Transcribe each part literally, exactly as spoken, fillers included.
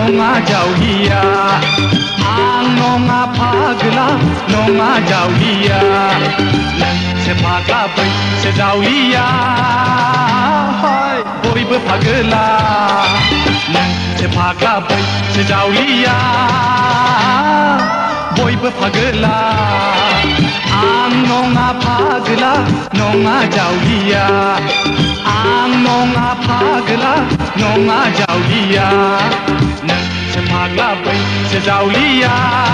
नङा जावलिया आं नङा फाग्ला नङा जावलिया नोंसो फाग्ला बैसो जावलिया बयबो फाग्ला नोंसो फाग्ला बैसो जावलिया बयबो फाग्ला आं नङा फाग्ला नङा जावलिया आं नङा फाग्ला नङा जावलिया नोंसो फाग्ला बैसो जावलिया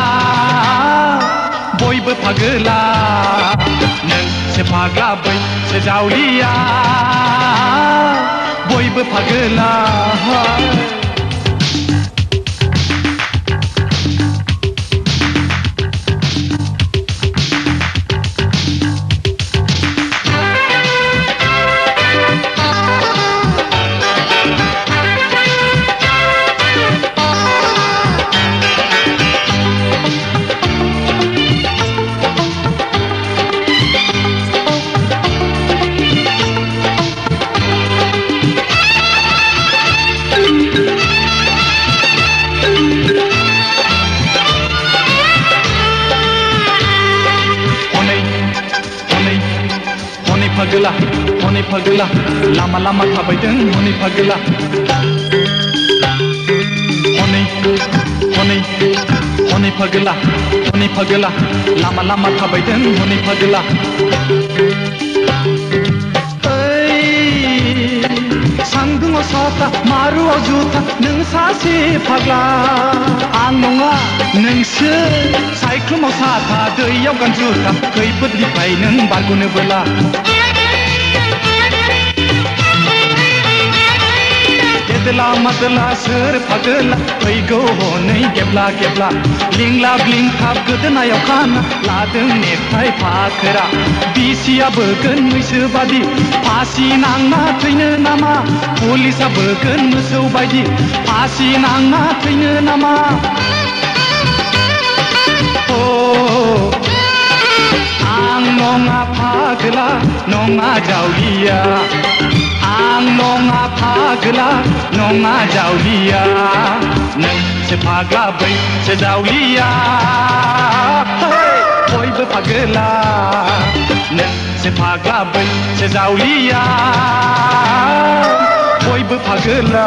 बयबो फाग्ला नोंसो फाग्ला बैसो जावलिया बयबो फाग्ला फाग्ला हनै फाग्ला लामा लामा थाबायदों हनै फाग्ला हनै हनै हनै फाग्ला हनै फाग्ला लामा लामा थाबायदों हनै फाग्ला सान्दुङाव साथा मारुआव जुथा नों सासे फाग्ला आं नङा नोंसो सायख्लुमाव साथा दैयाव गान जुथा खैफोदनिफ्राय नों बारग'नोबोला गेदला मादला सोर फाग्ला फैगौ हनै गेब्ला गेब्ला लिंलाब लिंथाब गोदोनायाव खाना लादों नेथाय फाखोरा बिसिया बोगोन मैसो बादि फासि नांना थैनो नामा पुलिसा बोगोन मोसौ बायदि फासि नांना थैनो नामा आं नङा फाग्ला नङा जावलिया आं नङा फाग्ला नङा जावलिया नोंसो फाग्ला बैसो जावलिया बयबो फाग्ला नोंसो फाग्ला बैसो जावलिया बयबो फाग्ला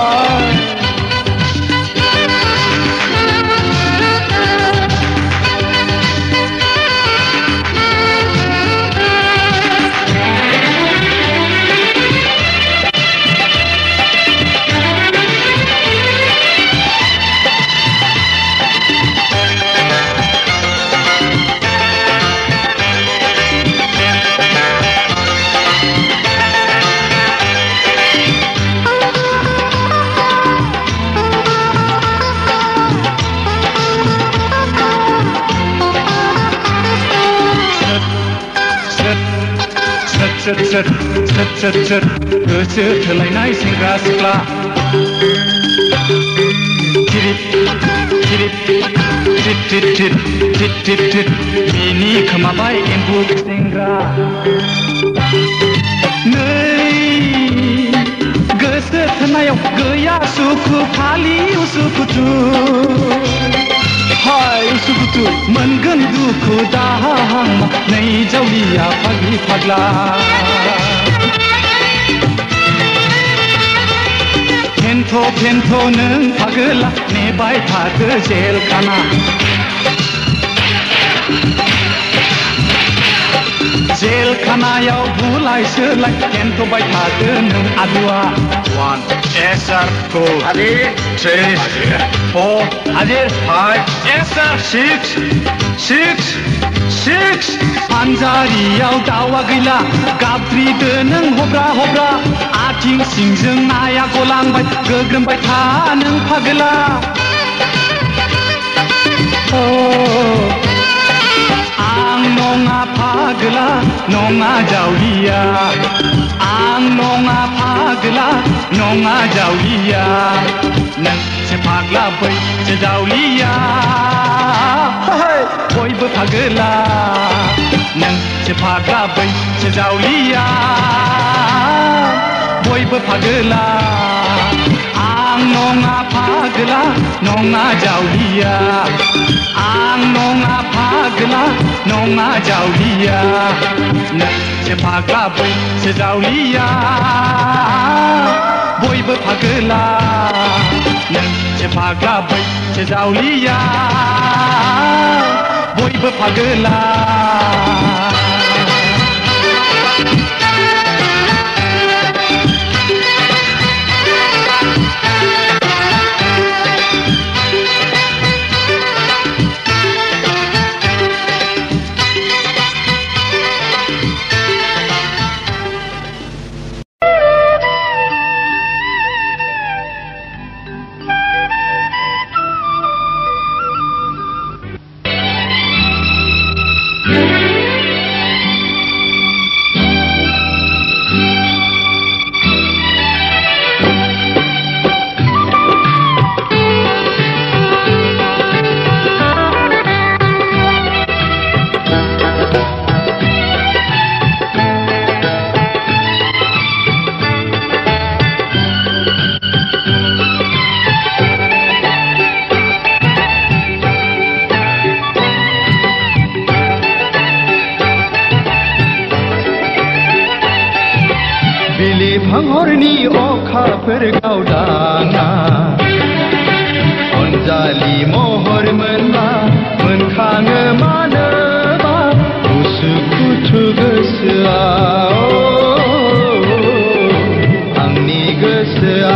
Sret sret sret sret sret गोसो थोलायनाय सेंग्रा सिख्ला टिरिट टिरिट टिट टिट टिट टिट टिट टिट बिनि खोमाबाय एम्बु सेंग्रा नै गोसो थोनायाव गैया सुखु खालि उसुखुथु हाय उसुखुथु मोनगोन दुखु दाहां नै जावलिया फाग्लि फाग्ला फेन्थ' फेन्थ' नों फाग्ला नेबाय थादो जेल खाना जेल खानायाव बुलाय सोलाय फेन्थ'बाय थादो नों आदुआ One, yes sir, two, three, four, five, yes sir, six, six, six. पान्जारियाव दावा गैला गाबद्रिदो नों हब्रा हब्रा आथिं सिंजों नाया गलांबाय गोग्रोमबाय था नों फाग्ला आं नङा फाग्ला नङा जावलिया आं नङा फाग्ला नङा जावलिया नोंसो फाग्ला बैसो जावलिया बयबो फाग्ला नोंसो फाग्ला बैसो जावलिया बयबो फाग्ला आं नङा फाग्ला नङा जावलिया आं नङा फाग्ला नङा जावलिया नोंसो फाग्ला बैसो जावलिया बयबो फाग्ला नोंसो फाग्ला बैसो जावलिया बयबो फाग्ला हरनि अखाफोर गावदाङा अनजालि महर मोनबा मोनखाङो मानोबा उसुखुथु गोसोआ आंनि गोसोआ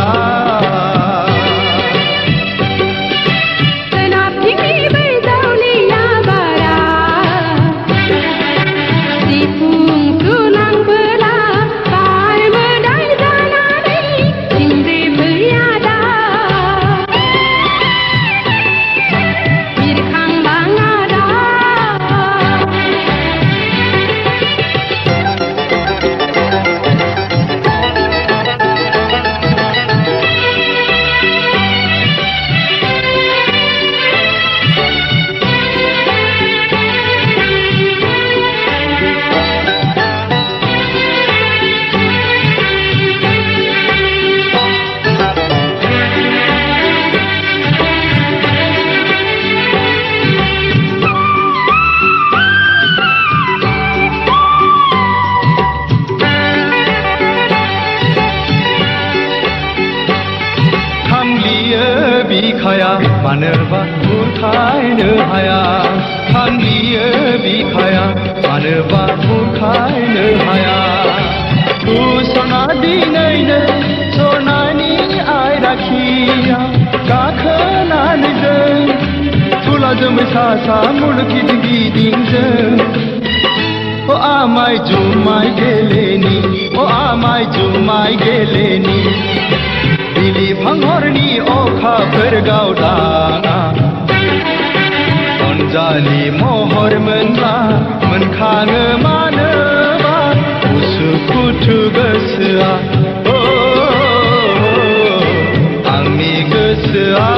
मानोबा बुरखायनो हाया थांलियो बिखाया मानोबा बुरखायनो हाया उसना दिनैनो सनानि आयराखिया गाखोनानै जों थुला जोमै सा सा मुलुग गिदिं गिदिंजों अ आमाय जुमाय गेलेनि अ आमाय जुमाय गेलेनि बिलिफां हरनि अखाफोर गावदाङा अनजालि महर मोनब्ला मोनखाङो मानोबा उसुखुथु गोसोआ आंनि गोसोआ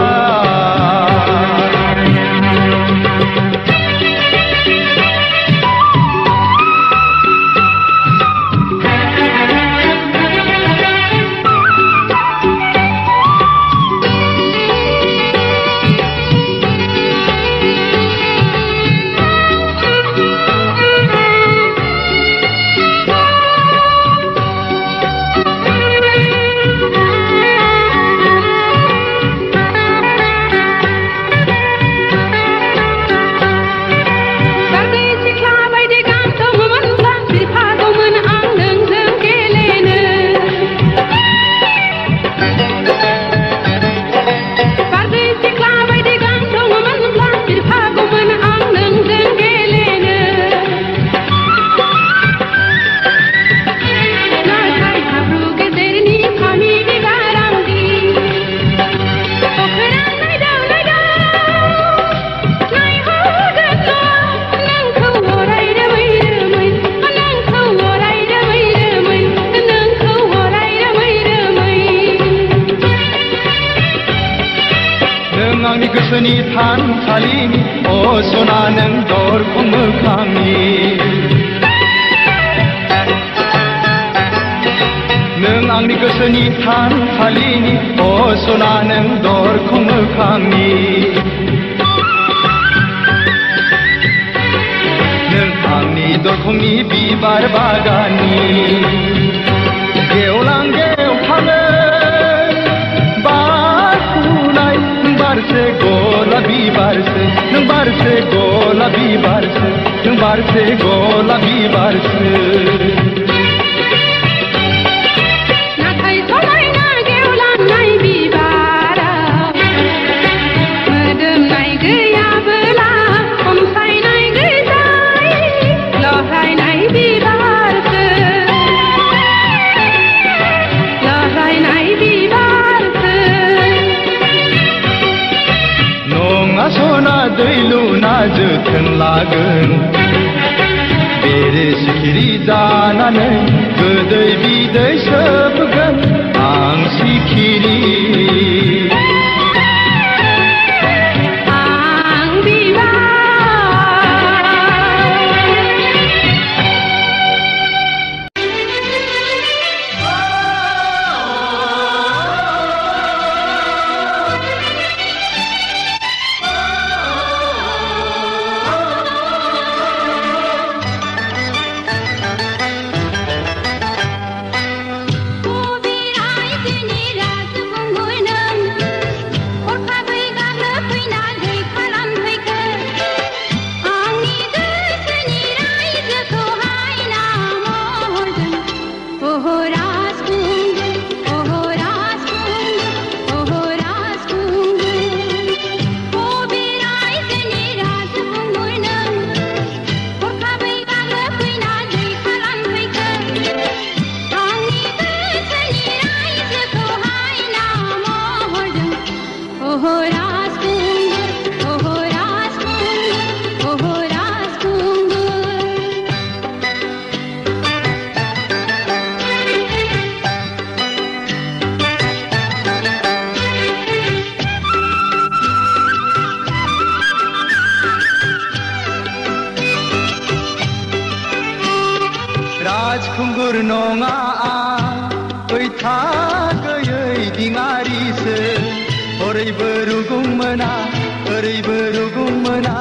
गोसोनि थानसालिनि असना नों दरखं मोखांनि नों आंनि गोसोनि थानसालिनि अ सना नों दरखं मोखांनि नों आंनि दरखंनि बिबार बागाननि गेवलां गेवथाङो बारफुनाय नों बारसे गलाबि बारसे नों बारसे गलाबि बारसे नों बारसे गलाबि बारसे सना दैलुना जोथोन लागोन बेरे सिखिरि जानानै गोदै बिदै सोबगोन आं सिखिरि आं बिबार राजखुंगुर नङा आं बैथा गैयै दिङारिसो ओरैबो रुगुं मोना ओरैबो रुगुं मोना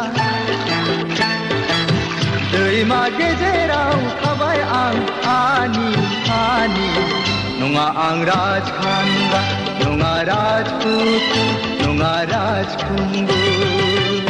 दैमा गेजेराव थाबाय आं आनि आनि नङा आं राजखान्दा नङा राजपुत नङा राजखुंगुर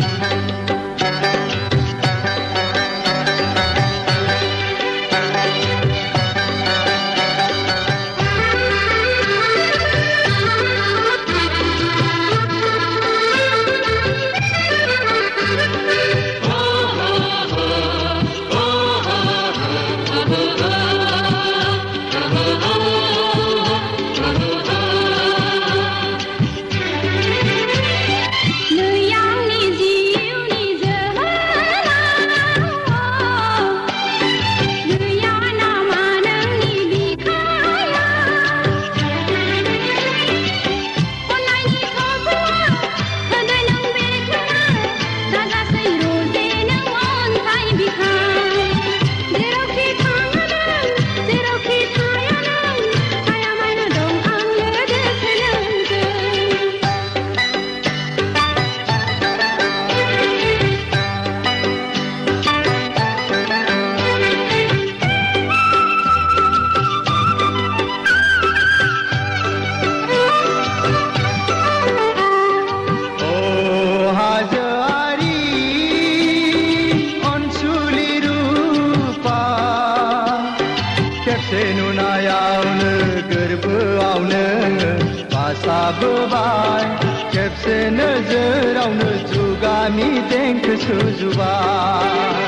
जाबोबाय खेबसे नोजोरावनो जुगानि देंखो सुजुबाय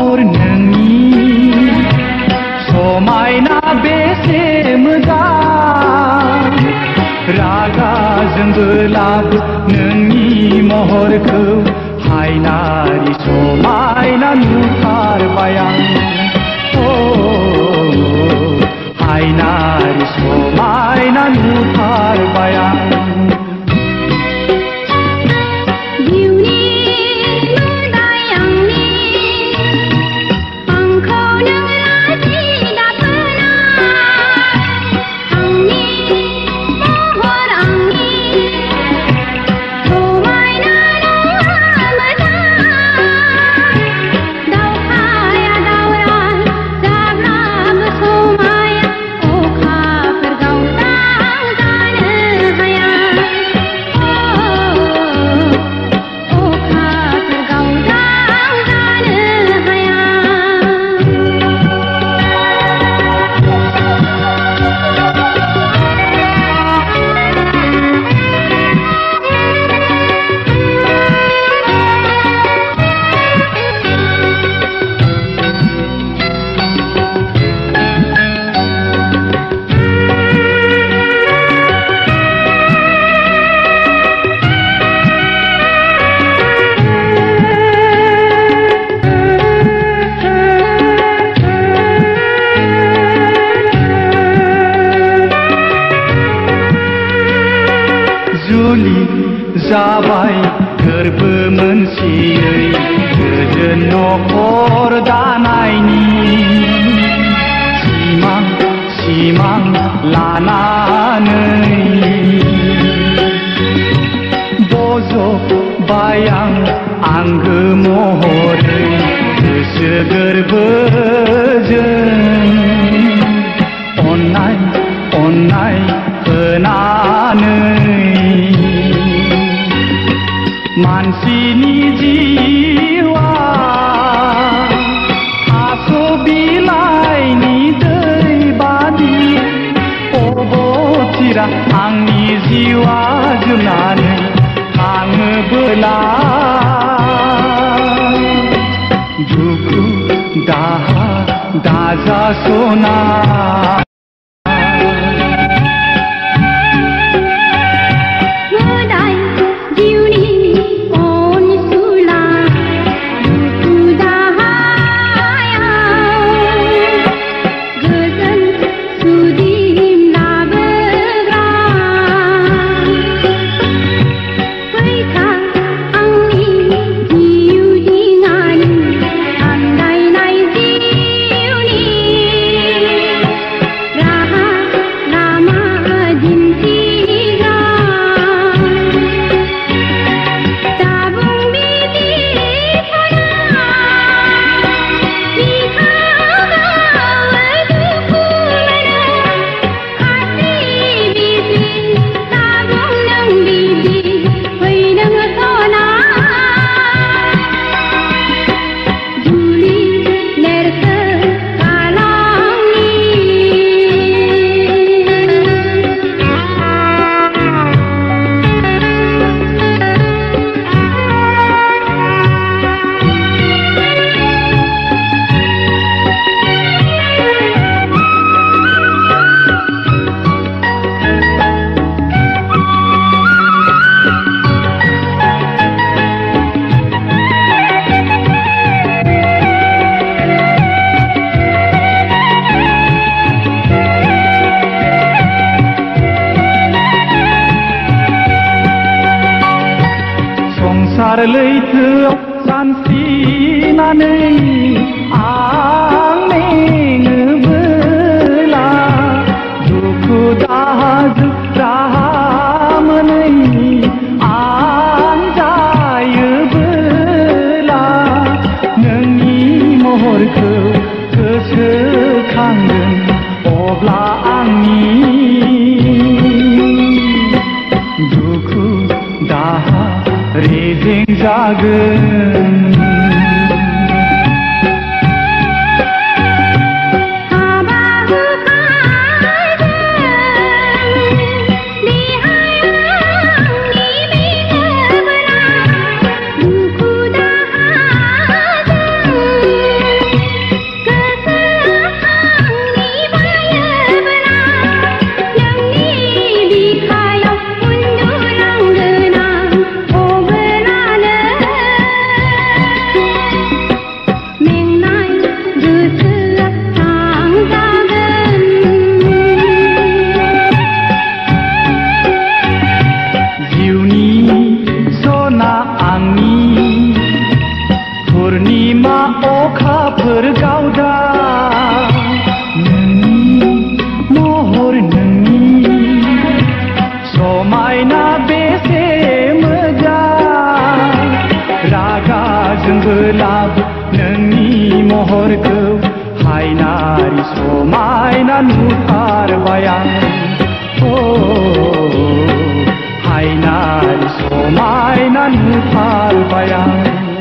महर नोंनि समायना बेसे मोजां रागा जोंबोलाबो नोंनि महरखौ हायनारि समायना नुथारबाय आं हायनारि समायना नुथारबाय आं जुलि जाबाय गोरबो मोनसेयै गोजोन न'खर दानायनि सिमां सिमां लानानै बज'बाय आं आंगो महरै गोसो गोरबोजों अननाय अननाय होनानै मानसिनि जिउआ थास' बिलाइनि दै बादि अबथिरा आंनि जिउआ जोबनानै थाङोबोला दुखु दाहा दाजासना संसार लैथोआव सानस्रिनानै आं मेङोबोला दुखु दाहाजों राहा मोनै आं जायोबोला नोंनि महरखौ गोसोखांगोन अब्ला आंनि दुखु दाहा रेजें जागोन अखाफोर गावदा नोंनि महर नोंनि समायना बेसे मोजां रागाजोंबो लाबो नोंनि महरखौ हायनारि समायना नुथारबाय आं ओ हायनारि समायना नुथारबाय आं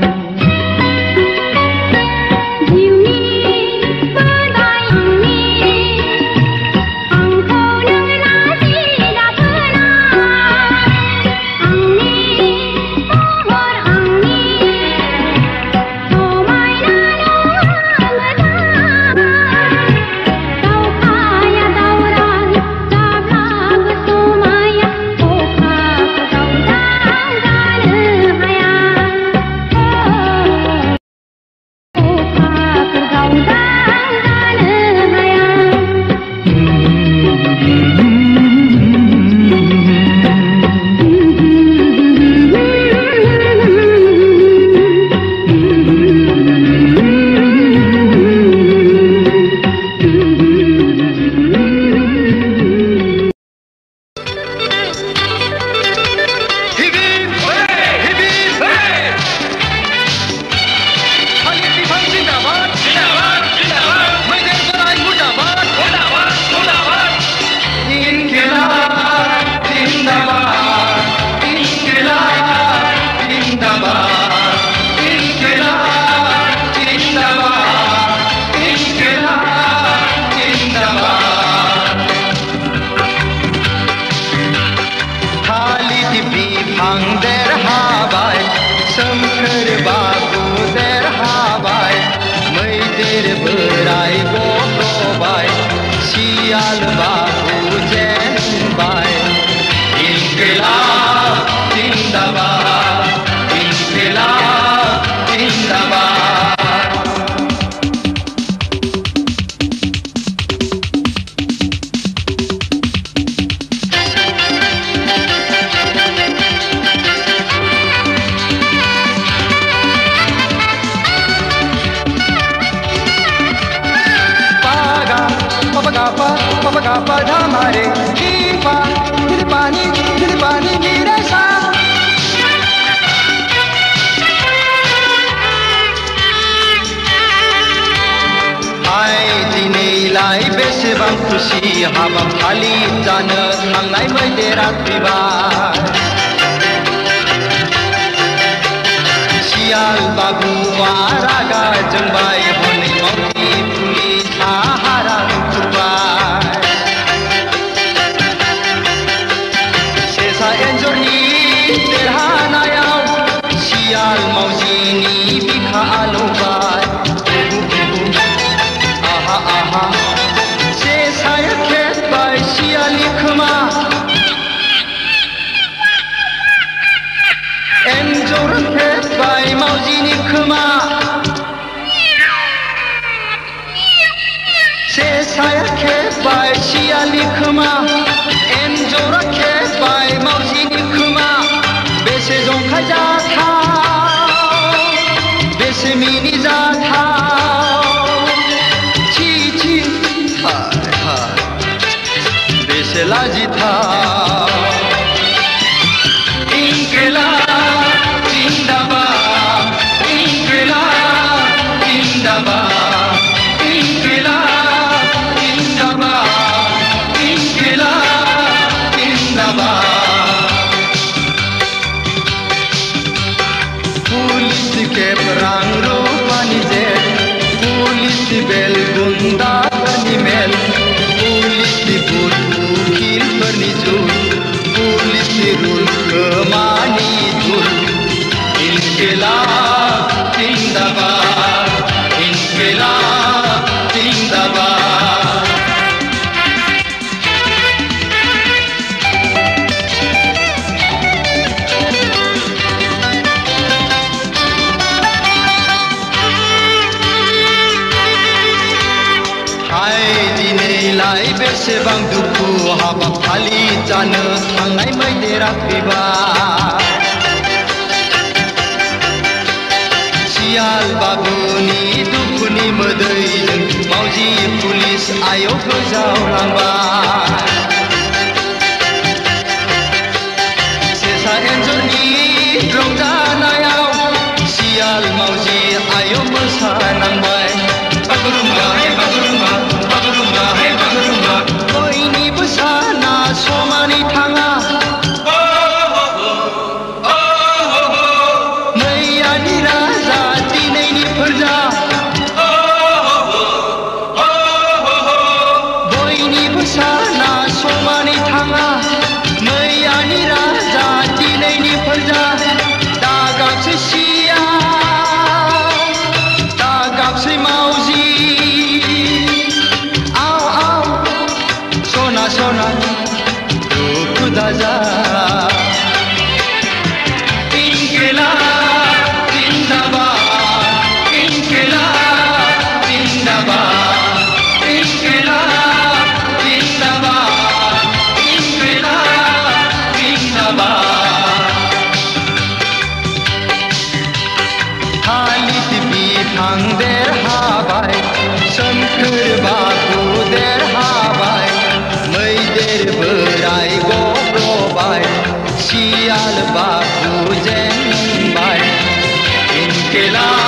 खुसी हाबाफारि जानो थांनाय मैदेरा फैबाय सियाल बाबुआ रागा जोंबाय हनै मावजि पुलिसा हारां खुरबाय सेसा एन्जरनि देरहानायाव सियाल मावजिनि बिखा आलौबाय आहा आहा सेसाया खेबबाय सियालनि खोमा एन्जर खेबबाय मावजिनि खोमा सेसाया खेबबाय सियालनि खोमा एन्जरा खेबबाय मावजिनि खोमा बेसे जंखाय जाथाव बेसे मिनिजाथाव छी छी हाय हाय बेसे लाजिथाव इंकलाब जिंदाबाद इंकलाब जिंदाबाद इंकलाब जिंदाबाद इंकलाब जिंदाबाद पुलिस के रां रूपानि जेल पुलिस बेल गुन्दाफोरनि मेल पुलिस बुट उखिलफोरनि जुल पुलिस रुल खोमानि धुल इंकलाब जिंदाबाद इंकलाब जिंदाबाद हाय दिनैलाय बेसेबां दुखु हाबाफारि जानो थांनाय मैदेरा फैबाय सियाल बाबुनि मोदैजों मावजि पुलिस आयौ गोजावलांबाय सेसा एन्जरनि रंजानायाव सियाल मावजि आयौ मोसानांबाय बागुरुम्बा हे बागुरुम्बा बागुरुम्बा हे बागुरुम्बा बयनिबो साना समानै थाङा मैयानि राजा दिनैनि फोरजा बयनिबो साना समानै थाङा मैयानि राजा दिनैनि फोरजा दा गाबसै सिया दा गाबसै मावजि आव आव सना सना दुखु दाजा इनकिलाब जिंदाबाद इनकिलाब जिंदाबाद इनकिलाब जिंदाबाद इनकिलाब जिंदाबाद थालिर बिफां देरहाबाय सोमखोर बागु देरहाबाय मैदेर बोराय गब्लबाय सियाल बाबु जेनबाय इनकिलाब